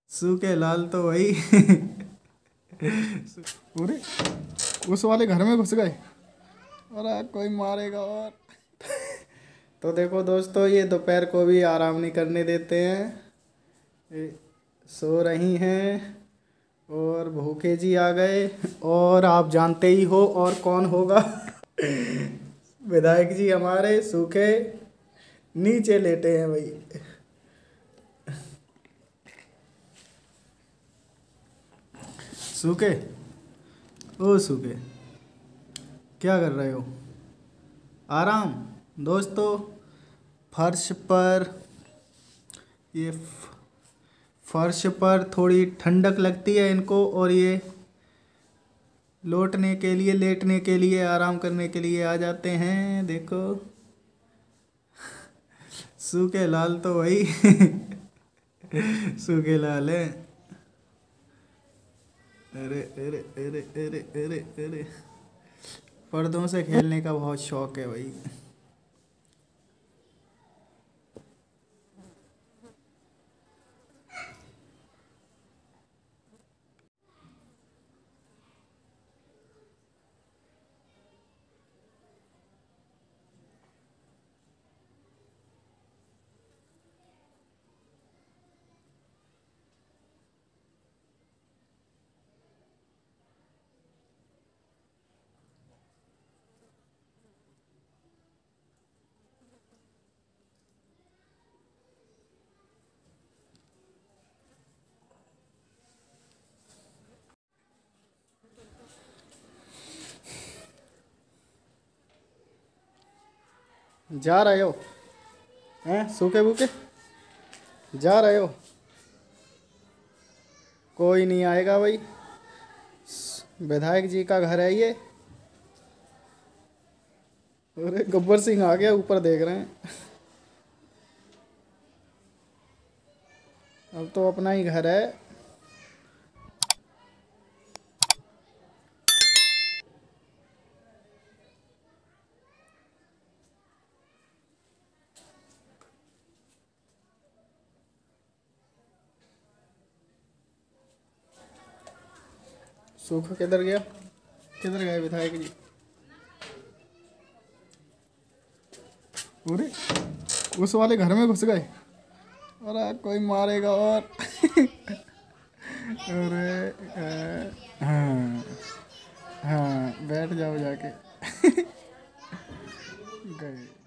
सूखे लाल तो वही। पूरे उस वाले घर में घुस गए। अरे कोई मारेगा और। तो देखो दोस्तों, ये दोपहर को भी आराम नहीं करने देते हैं। ये सो रही हैं और भूखे जी आ गए। और आप जानते ही हो और कौन होगा। विधायक जी हमारे सूखे नीचे लेटे हैं भाई। सूखे, ओ सूखे, क्या कर रहे हो? आराम। दोस्तों, फर्श पर ये फर्श पर थोड़ी ठंडक लगती है इनको, और ये लौटने के लिए, लेटने के लिए, आराम करने के लिए आ जाते हैं। देखो, सूखे लाल तो वही। सूखे लाल है। अरे अरे अरे अरे अरे अरे, पर्दों से खेलने का बहुत शौक है भाई। जा रहे हो हैं सूखे भूखे? जा रहे हो? कोई नहीं आएगा भाई। विधायक जी का घर है ये। अरे गब्बर सिंह आ गया, ऊपर देख रहे हैं। अब तो अपना ही घर है। सूखा किधर गया? किधर गए विधायक जी? पूरे उस वाले घर में घुस गए। अरे कोई मारेगा और। अरे हाँ हाँ, बैठ जाओ जाके। गए।